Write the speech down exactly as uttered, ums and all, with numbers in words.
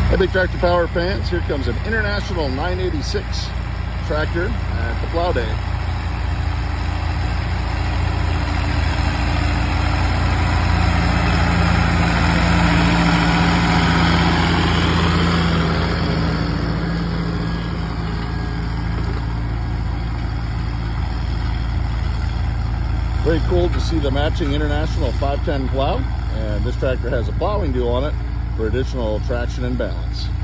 Hey, Big Tractor Power fans, here comes an International nine eighty-six tractor at the plow day. Very cool to see the matching International five ten plow, and this tractor has a plowing deal on it for additional traction and balance.